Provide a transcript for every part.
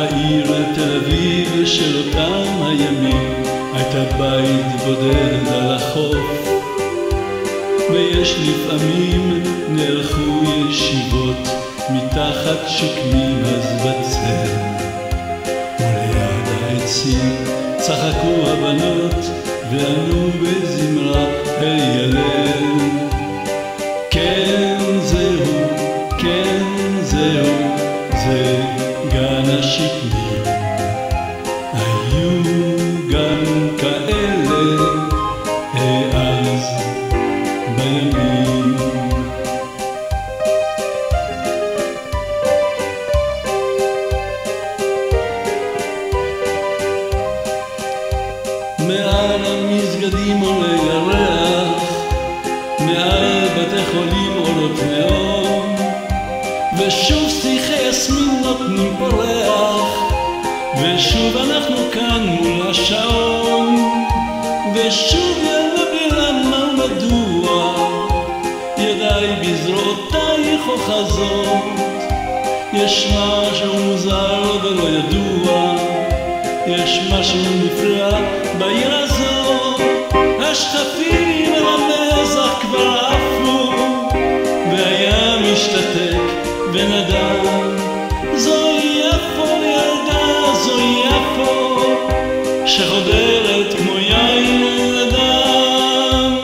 העיר תל אביב של אותם הימים הייתה בית בודד על החוף, ויש לפעמים נערכו ישיבות מתחת שקמים אז בצל, וליד העצים צחקו הבנות וענו בזמרה הלל. כן זהו, כן זהו, זה גן השקמים, היו גם כאלה אז בימים. מעל המסגדים עולה ירח, מעל בתי חולים עולות נאום, ושוב שיחי יסמין נותנים פורח, ושוב אנחנו כאן מול השעון, ושוב יאללה בלמה ומדוע ידיי בזרועותייך אוחזות. יש משהו מוזר ולא ידוע, יש משהו נפלא בעיר הזאת. השכפים על המזח כבר עפו והים משתתק ונדם. זוהי יפו ילדה, זוהי יפו שחודרת כמו יין לדם.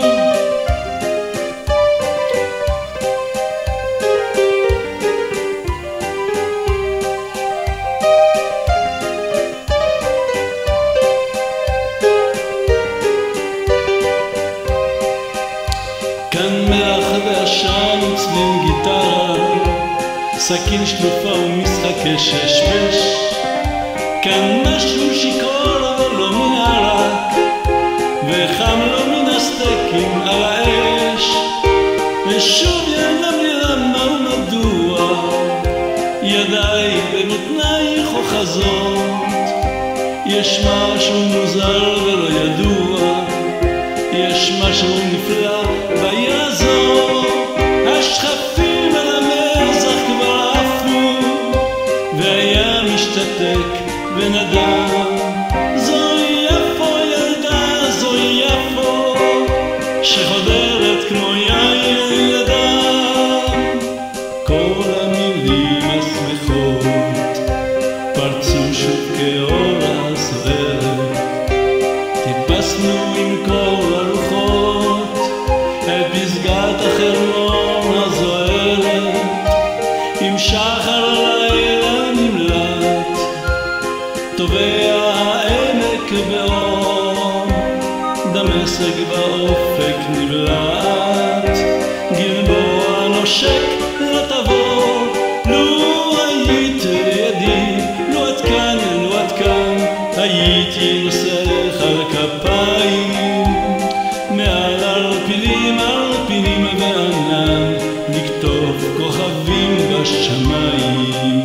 כאן מלח ועשן וצליל גיטרה, סכין שלופה ומשחקי שש-בש. כאן משהו שיכור אבל לא מן הרק, וחם לא מן הסטייקים על האש. ושוב ילדה בלי למה ומדוע ידיי במותנייך אוחזות. יש משהו מוזר ולא ידוע, יש משהו נפלא בעיר הזאת. השכפים על המזח כבר עפו והים משתתק ונדם. זוהי יפו ילדה, זוהי יפו שחודרת כמו יין לדם. כל המילים השמחות פרצו שוב כאור הסוערת, טיפסנו עם כל הרוחות אל פסגת החרמון הזוהרת. עם שחר הלילה נמלט טובע העמק באור, דמשק באופק נבלט, גלבוע נושק לתבור. לו היית לידי, לו את כאן, לו את כאן, הייתי נושך על כפיים מעל ערפילים, ערפילים וענן, לכתוב כוכבים בשמיים.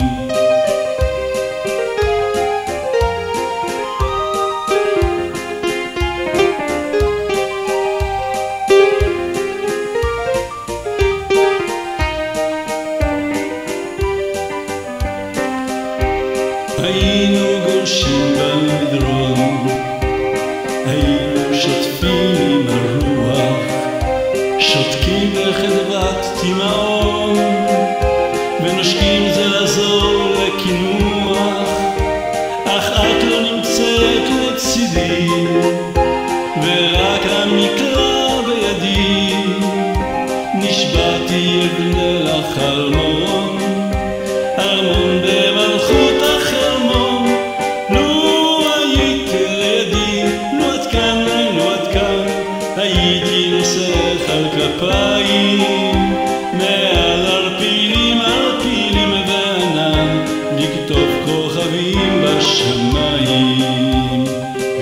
היינו גולשים במדרון, היינו שוטפים עם הרוח, שותקים בחדוות תימהון, ונושקים זה לזו לקינוח. אך את לא נמצאת לצידי, ורק המקלע בידי. נשבעתי אבנה לך ארמון, ארמון במלכות החרמון. לו היית לידי, לו את כאן, לו את כאן, הייתי נושך על כפיים מעל ערפילים, ערפילים וענן, לכתוב כוכבים בשמיים.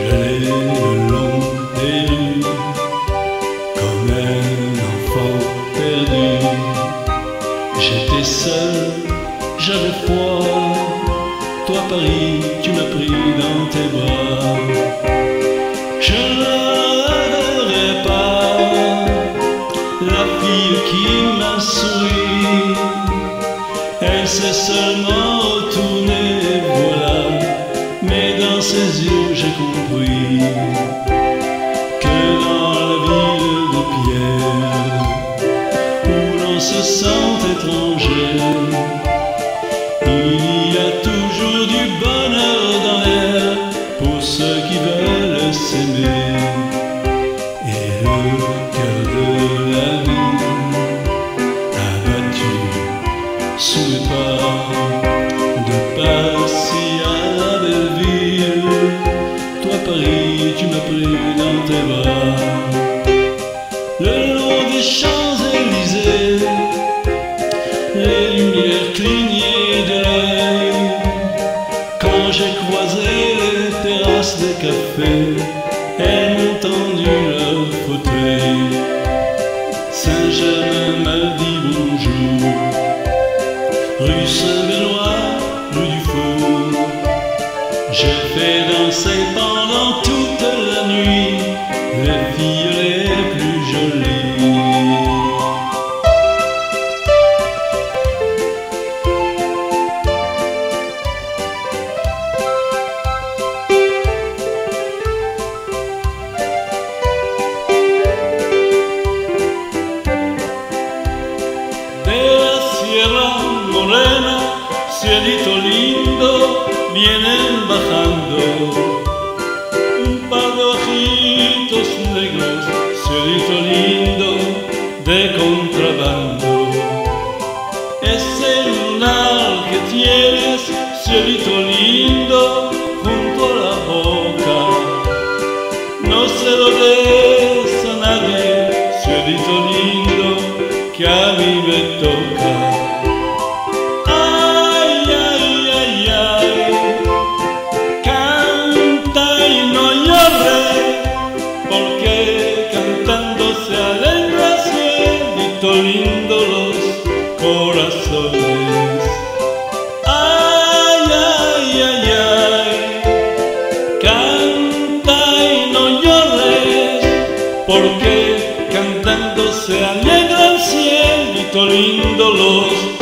J'étais seul, j'avais froid. Toi Paris, tu m'as pris dans tes bras. Je ne verrai pas la fille qui m'a souri. Elle s'est seulement retournée, voilà. compris que dans la ville de pierre, où l'on se sent étranger, il y a toujours du bonheur dans l'air pour ceux qui veulent s'aimer. Et le cœur de la ville abattu sous mes pas, de Passy à la Belleville, toi Paris tu m'as pris dans tes bras. Le long des Champs-Élysées, les lumières clignaient de l'œil quand j'ai croisé les terrasses des cafés. Elles m'ont tendu leur fauteuil. Saint-Germain m'a dit bonjour, rue Saint-Benoît, rue du Four. J'ai fait danser pendant toute la nuit les filles les plus jolies. Morena, cielito lindo, vienen bajando un par de ojitos negros, cielito lindo de contrabando. Ese lunar que tienes, cielito lindo, junto a la boca, no se lo des a nadie, cielito lindo, que a mí me toca. Lindo los corazones. Ay, ay, ay, ay, canta y no llores, porque cantando se alegra el cielito lindo los